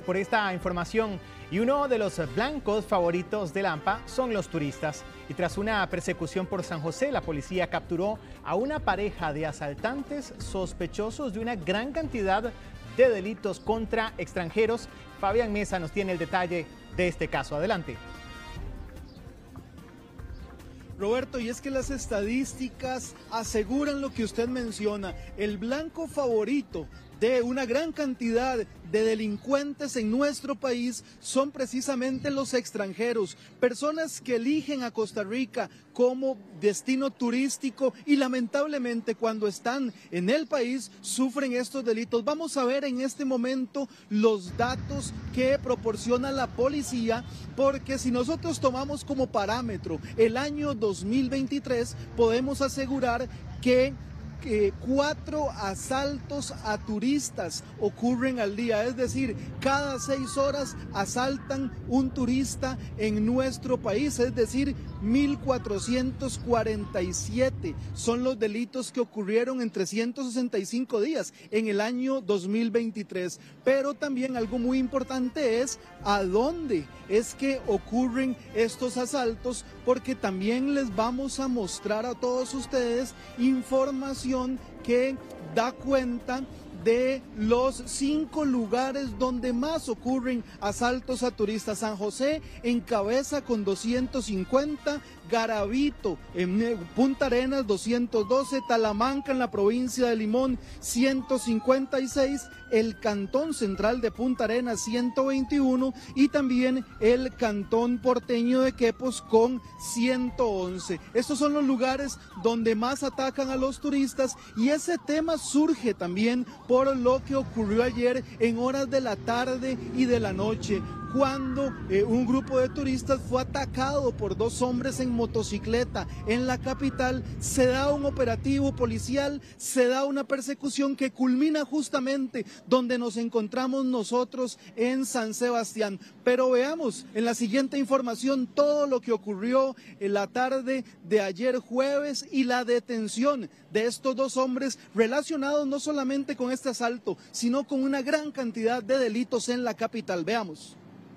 Por esta información. Y uno de los blancos favoritos de Lampa son los turistas. Y tras una persecución por San José, la policía capturó a una pareja de asaltantes sospechosos de una gran cantidad de delitos contra extranjeros. Fabián Mesa nos tiene el detalle de este caso. Adelante. Roberto, y es que las estadísticas aseguran lo que usted menciona. El blanco favorito de una gran cantidad de delincuentes en nuestro país son precisamente los extranjeros, personas que eligen a Costa Rica como destino turístico y lamentablemente cuando están en el país sufren estos delitos. Vamos a ver en este momento los datos que proporciona la policía, porque si nosotros tomamos como parámetro el año 2023, podemos asegurar que 4 asaltos a turistas ocurren al día, es decir, cada 6 horas asaltan un turista en nuestro país, es decir, 1.447 son los delitos que ocurrieron en 365 días en el año 2023. Pero también algo muy importante es a dónde es que ocurren estos asaltos, porque también les vamos a mostrar a todos ustedes información que da cuenta de los 5 lugares donde más ocurren asaltos a turistas. San José encabeza con 250, Garavito en Punta Arenas 212, Talamanca en la provincia de Limón 156, el Cantón Central de Punta Arenas 121 y también el Cantón Porteño de Quepos con 111. Estos son los lugares donde más atacan a los turistas, y ese tema surge también por lo que ocurrió ayer en horas de la tarde y de la noche, cuando un grupo de turistas fue atacado por 2 hombres en motocicleta en la capital. Se da un operativo policial, se da una persecución que culmina justamente donde nos encontramos nosotros en San Sebastián. Pero veamos en la siguiente información todo lo que ocurrió en la tarde de ayer jueves y la detención de estos 2 hombres relacionados no solamente con este asalto, sino con una gran cantidad de delitos en la capital. Veamos.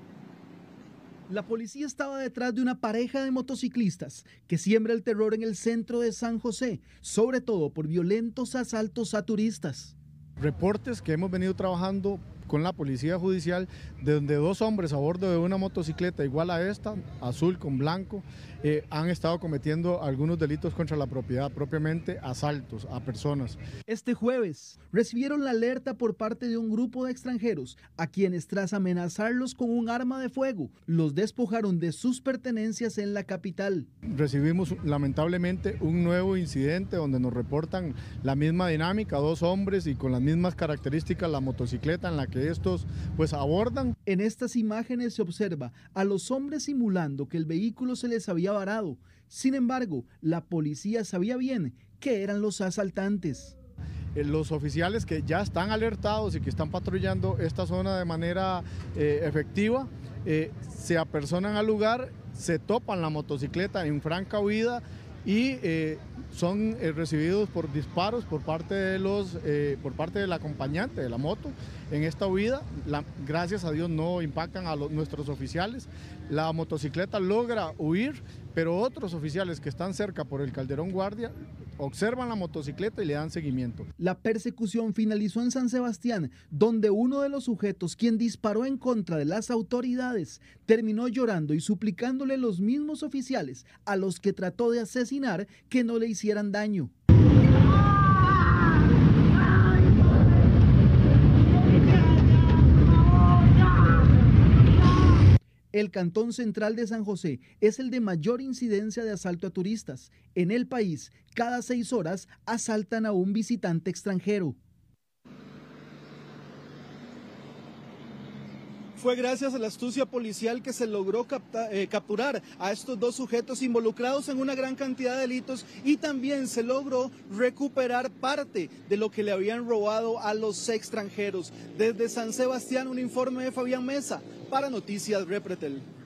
La policía estaba detrás de una pareja de motociclistas que siembra el terror en el centro de San José, sobre todo por violentos asaltos a turistas. Reportes que hemos venido trabajando con la policía judicial, de donde 2 hombres a bordo de una motocicleta igual a esta, azul con blanco, han estado cometiendo algunos delitos contra la propiedad, propiamente asaltos a personas. Este jueves recibieron la alerta por parte de un grupo de extranjeros a quienes, tras amenazarlos con un arma de fuego, los despojaron de sus pertenencias en la capital. Recibimos lamentablemente un nuevo incidente donde nos reportan la misma dinámica, 2 hombres y con las mismas características la motocicleta en la que estos pues abordan. En estas imágenes se observa a los hombres simulando que el vehículo se les había varado. Sin embargo, la policía sabía bien que eran los asaltantes. Los oficiales que ya están alertados y que están patrullando esta zona de manera efectiva, se apersonan al lugar, se topan la motocicleta en franca huida y son recibidos por disparos por parte del acompañante de la moto en esta huida. Gracias a Dios no impactan a nuestros oficiales. La motocicleta logra huir, pero otros oficiales que están cerca por el Calderón Guardia observan la motocicleta y le dan seguimiento. La persecución finalizó en San Sebastián, donde uno de los sujetos, quien disparó en contra de las autoridades, terminó llorando y suplicándole a los mismos oficiales a los que trató de asesinar que no le hicieran daño. El Cantón Central de San José es el de mayor incidencia de asalto a turistas. En el país, cada 6 horas asaltan a un visitante extranjero. Fue gracias a la astucia policial que se logró capturar a estos 2 sujetos involucrados en una gran cantidad de delitos, y también se logró recuperar parte de lo que le habían robado a los extranjeros. Desde San Sebastián, un informe de Fabián Mesa para Noticias Repretel.